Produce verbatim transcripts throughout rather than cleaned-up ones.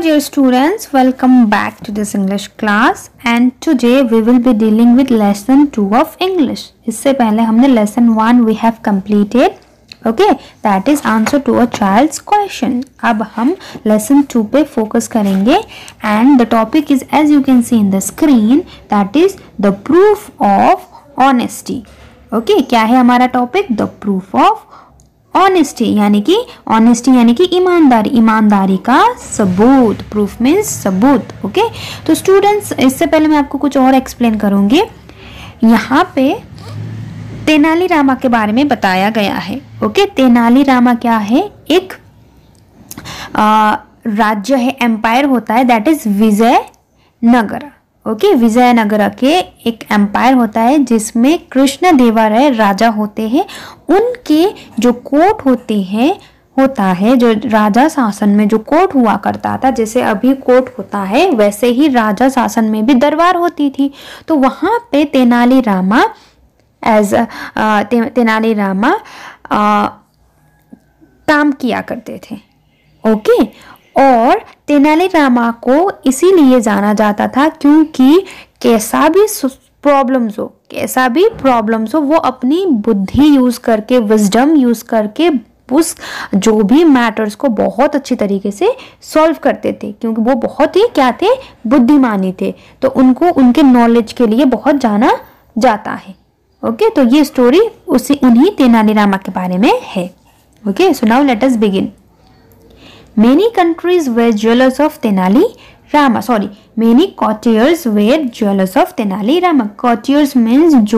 dear students, welcome back to this English class and today we will be dealing with lesson two of English. इससे पहले हमने lesson one we have completed, okay, that is answer to a child's question. अब हम lesson two पे focus करेंगे and the topic is as you can see in the screen, that is the proof of honesty. Okay, क्या है हमारा topic? The proof of honesty यानी कि honesty यानी कि ईमानदारी, ईमानदारी का सबूत. प्रूफ मीन्स सबूत. ओके, तो स्टूडेंट्स इससे पहले मैं आपको कुछ और एक्सप्लेन करूंगी. यहाँ पे तेनालीरामा के बारे में बताया गया है. ओके, तेनालीरामा क्या है? एक आ, राज्य है, एम्पायर होता है, that is Vijayanagar. Okay, Vijayanagar के एक एम्पायर होता है जिसमें कृष्णदेवराय राजा होते हैं. उनके जो कोर्ट होते हैं होता है जो राजा शासन में जो कोर्ट हुआ करता था, जैसे अभी कोर्ट होता है वैसे ही राजा शासन में भी दरबार होती थी. तो वहाँ पे तेनालीरामा एज ते, तेनालीरामा काम किया करते थे. ओके, और तेनालीरामा को इसीलिए जाना जाता था क्योंकि कैसा भी प्रॉब्लम्स हो कैसा भी प्रॉब्लम्स हो वो अपनी बुद्धि यूज़ करके, विजडम यूज़ करके उस जो भी मैटर्स को बहुत अच्छी तरीके से सॉल्व करते थे, क्योंकि वो बहुत ही क्या थे, बुद्धिमानी थे. तो उनको उनके नॉलेज के लिए बहुत जाना जाता है. ओके, तो ये स्टोरी उसी उन्हीं तेनालीरामा के बारे में है. Okay, so now let us begin. Many countries were jealous of Tenali Rama. Sorry, many courtiers were jealous of Tenali Rama. Courtiers means जो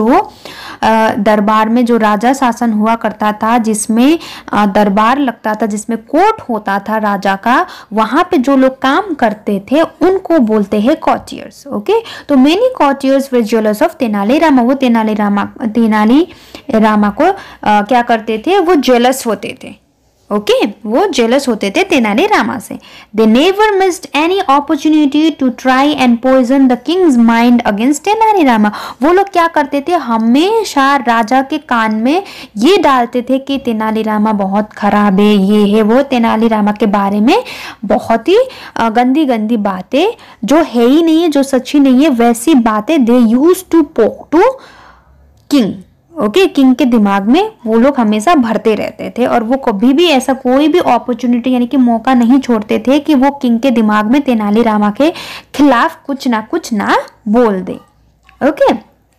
दरबार में जो राजा शासन हुआ करता था, जिसमें दरबार लगता था, जिसमें कोर्ट होता था राजा का, वहाँ पे जो लोग काम करते थे उनको बोलते हैं courtiers. ओके, तो many courtiers were jealous of Tenali Rama. वो तेनाली रामा तेनाली रामा को आ, क्या करते थे? वो jealous होते थे. ओके okay, वो जेलस होते थे तेनालीरामा से. They never missed any opportunity to try and poison the king's mind against Tenali Rama. वो लोग क्या करते थे? हमेशा राजा के कान में ये डालते थे कि तेनालीरामा बहुत खराब है, ये है वो. तेनालीरामा के बारे में बहुत ही गंदी गंदी बातें जो है ही नहीं है, जो सच्ची नहीं है, वैसी बातें they use to poke to king. Okay, king के दिमाग में वो लोग हमेशा भरते रहते थे और वो कभी भी ऐसा कोई भी अपॉर्चुनिटी यानी कि मौका नहीं छोड़ते थे कि वो किंग के दिमाग में तेनालीरामा के खिलाफ कुछ ना कुछ ना बोल दे. Okay,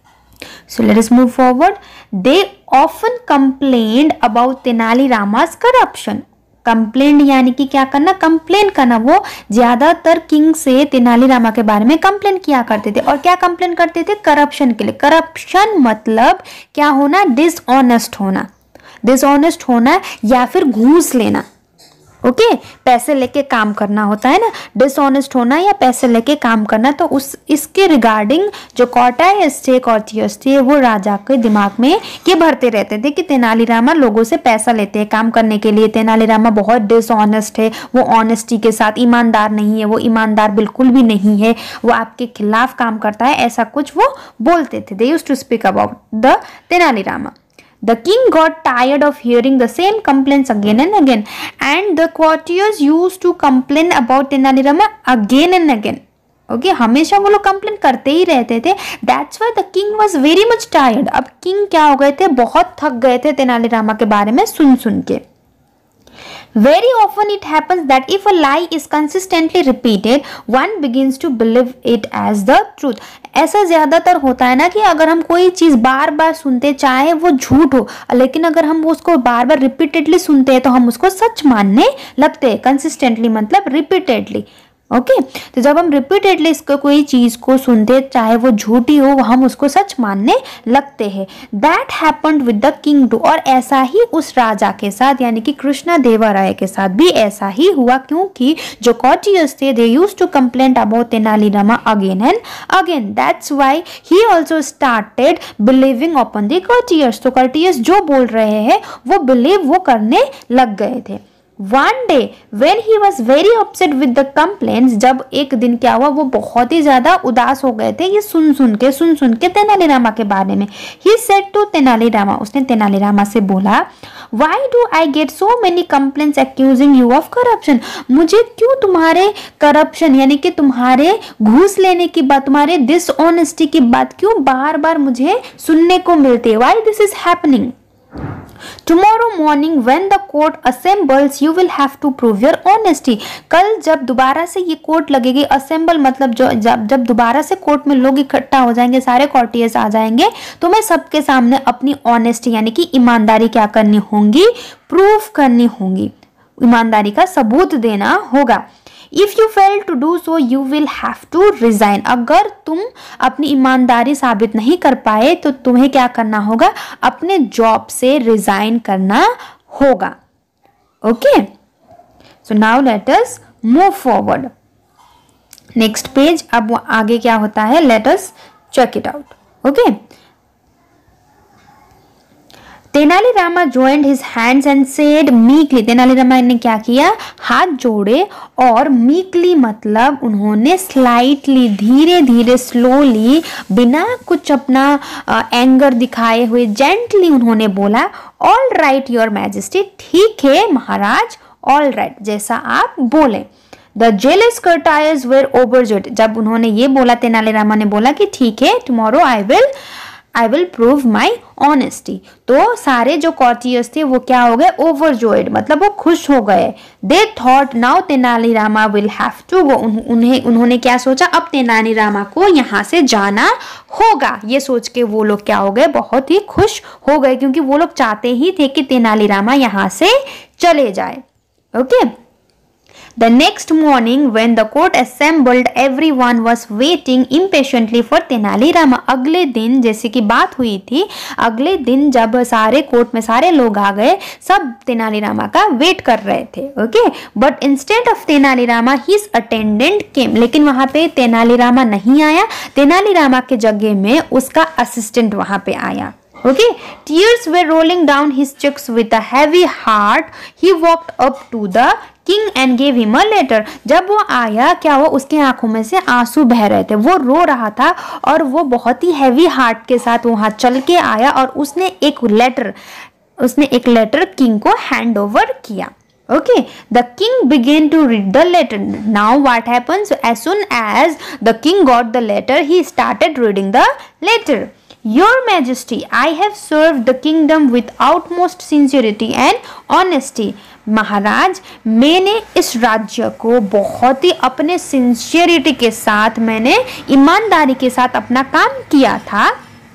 so let us move forward. They often complained about Tenali Rama's corruption. Complaint यानी कि क्या करना? कंप्लेन करना. वो ज्यादातर किंग से तेनालीरामा के बारे में कंप्लेन किया करते थे. और क्या कंप्लेन करते थे? करप्शन के लिए. करप्शन मतलब क्या होना? डिसऑनेस्ट होना. डिसऑनेस्ट होना या फिर घूस लेना. Okay okay? पैसे लेके काम करना होता है ना, डिसऑनेस्ट होना या पैसे लेके काम करना. तो उस इसके रिगार्डिंग जो कॉर्टायर्स थे, कॉर्टियर्स थे, वो राजा के दिमाग में ये भरते रहते थे कि तेनालीरामा लोगों से पैसा लेते हैं काम करने के लिए, तेनालीरामा बहुत डिसऑनेस्ट है, वो ऑनेस्टी के साथ ईमानदार नहीं है, वो ईमानदार बिल्कुल भी नहीं है, वो आपके खिलाफ काम करता है, ऐसा कुछ वो बोलते थे. They used to speak about the Tenali Rama. The king got tired of hearing the same complaints again and again, and the courtiers used to complain about Tenalirama again and again. Okay, हमेशा वो लोग कंप्लेन करते ही रहते थे. That's why the king was very much tired. अब king क्या हो गए थे? बहुत थक गए थे तेनालीरामा के बारे में सुन सुन के. Very often it happens that if a lie is consistently repeated, one begins to believe it as the truth. ऐसा ज्यादातर होता है ना कि अगर हम कोई चीज बार बार सुनते, चाहे वो झूठ हो, लेकिन अगर हम उसको बार बार रिपीटेडली सुनते हैं तो हम उसको सच मानने लगते हैं. कंसिस्टेंटली मतलब रिपीटेडली. Okay okay? तो जब हम रिपीटेडली इसको कोई चीज को सुनते, चाहे वो झूठी हो, हम उसको सच मानने लगते हैं. That happened with the king too. और ऐसा ही उस राजा के साथ यानी कि कृष्णदेवराय के साथ भी ऐसा ही हुआ, क्योंकि जो कॉर्टियर्स थे they used to complain about Tenali Rama again and again. That's why he also started believing upon the courtiers. तो कॉर्टियर्स जो बोल रहे हैं वो बिलीव वो करने लग गए थे. One day when he was very upset with the complaints, जब एक दिन क्या हुआ, वो बहुत ही ज्यादा उदास हो गए थे ये सुन सुन के सुन सुन के तेनालीरामा के बारे में। ही सेड टू तेनालीरामा, उसने तेनालीरामा से बोला, why do I get so many complaints accusing you of corruption, मुझे क्यों तुम्हारे करप्शन यानी कि तुम्हारे घूस लेने की बात, तुम्हारे डिसऑनेस्टी की बात क्यों बार बार मुझे सुनने को मिलती है, why this is happening. Tomorrow morning when the court assembles you will have to prove your honesty, कल जब दोबारा से ये कोर्ट लगेगी, असेंबल मतलब जो जब जब दोबारा से कोर्ट में लोग इकट्ठा हो जाएंगे, सारे कोर्टियर्स आ जाएंगे, तो मैं सबके सामने अपनी ऑनेस्टी यानी कि ईमानदारी क्या करनी होगी, प्रूफ करनी होगी, ईमानदारी का सबूत देना होगा। If you fail to do so, you will have to resign. अगर तुम अपनी ईमानदारी साबित नहीं कर पाए तो तुम्हें क्या करना होगा, अपने जॉब से रिजाइन करना होगा। Okay, so now let us move forward. Next page, अब आगे क्या होता है, let us check it out. Okay, Tenali Rama joined his hands and said meekly, Tenali Rama ने क्या किया, हाथ जोड़े और meekly मतलब उन्होंने slightly धीरे धीरे slowly बिना कुछ अपना एंगर uh, दिखाए हुए gently उन्होंने बोला, all right your majesty, ठीक है महाराज, all right जैसा आप बोले। The jealous courtiers were overjoyed, जब उन्होंने ये बोला, तेनालीरामा ने बोला कि ठीक है tomorrow I will I will prove my honesty, तो सारे जो courtiers थे वो क्या हो गए, overjoyed मतलब वो खुश हो गए। They thought now Tenali Rama will have to go, उन्हें उन्होंने क्या सोचा, अब तेनालीरामा को यहाँ से जाना होगा, ये सोच के वो लोग क्या हो गए, बहुत ही खुश हो गए, क्योंकि वो लोग चाहते ही थे कि तेनालीरामा यहाँ से चले जाए। Okay, The next morning when the court assembled, everyone was waiting impatiently for Tenali Rama. अगले दिन जैसे कि बात हुई थी, अगले दिन जब सारे कोर्ट में सारे लोग आ गए, सब तेनालीरामा का वेट कर रहे थे। Okay, but instead of Tenali Rama his attendant came, लेकिन वहां पे तेनालीरामा नहीं आया, तेनालीरामा के जगह में उसका असिस्टेंट वहां पे आया। Okay, tears were rolling down his cheeks with a heavy heart. He walked up to the king and gave him a letter. जब वो आया, क्या हुआ, उसके आंखों में से आंसू बह रहे थे, वो रो रहा था और वो बहुत ही हैवी हार्ट के साथ वहां चल के आया और उसने एक लेटर उसने एक लेटर किंग को हैंड ओवर किया। Okay, the king began to read the letter. Now what happens? As soon as the king got the letter, he started reading the letter. Your Majesty, I have served the kingdom with utmost sincerity and honesty. महाराज, मैंने इस राज्य को बहुत ही अपने sincerity के साथ, मैंने ईमानदारी के साथ अपना काम किया था।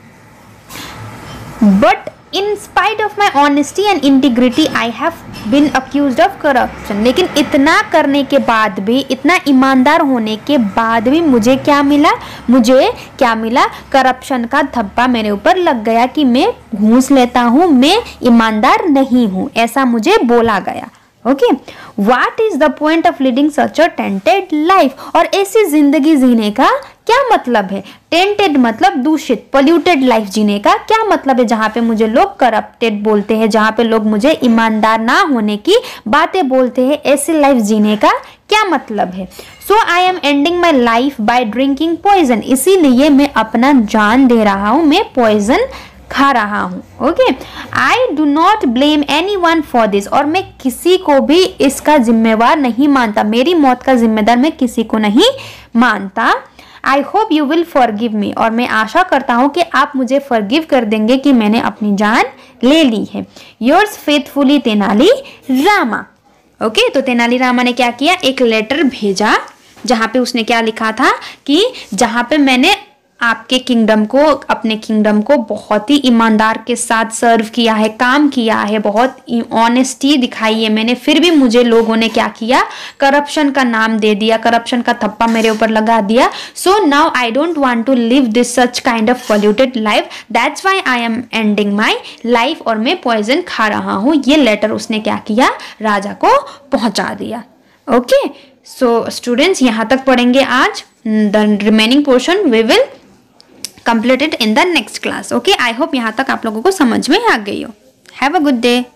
But in spite of my honesty and integrity, I have been accused of corruption. लेकिन इतना करने के बाद भी, इतना ईमानदार होने के बाद भी मुझे क्या मिला, मुझे क्या मिला, करप्शन का धब्बा मेरे ऊपर लग गया कि मैं घूस लेता हूँ, मैं ईमानदार नहीं हूँ, ऐसा मुझे बोला गया। Okay, what is the point of leading such a tainted life, और ऐसी जिंदगी जीने का क्या मतलब है, टेंटेड मतलब दूषित, पोल्यूटेड लाइफ जीने का क्या मतलब है, जहाँ पे मुझे लोग करप्टेड बोलते हैं, जहाँ पे लोग मुझे ईमानदार ना होने की बातें बोलते हैं, ऐसी लाइफ जीने का क्या मतलब है। So I am ending my life by drinking poison, इसीलिए मैं अपना जान दे रहा हूँ, मैं पॉइजन खा रहा हूँ। Okay, I do not blame anyone for this, और मैं किसी को भी इसका जिम्मेवार नहीं मानता, मेरी मौत का जिम्मेदार मैं किसी को नहीं मानता। I hope you will forgive me, और मैं आशा करता हूँ कि आप मुझे फॉरगिव कर देंगे कि मैंने अपनी जान ले ली है। Yours faithfully Tenali Rama. ओके, तो तेनालीरामा ने क्या किया, एक लेटर भेजा जहाँ पे उसने क्या लिखा था कि जहाँ पे मैंने आपके किंगडम को, अपने किंगडम को बहुत ही ईमानदार के साथ सर्व किया है, काम किया है, बहुत ऑनेस्टी दिखाई है मैंने, फिर भी मुझे लोगों ने क्या किया, करप्शन का नाम दे दिया, करप्शन का थप्पा मेरे ऊपर लगा दिया। So now I don't want to live this such kind of polluted life, that's why I am ending my life, और मैं पॉइजन खा रहा हूँ। ये लेटर उसने क्या किया, राजा को पहुंचा दिया। ओके, सो स्टूडेंट्स, यहाँ तक पढ़ेंगे आज, the remaining portion we will completed in the next class. Okay, I hope यहाँ तक आप लोगों को समझ में आ गई हो। Have a good day.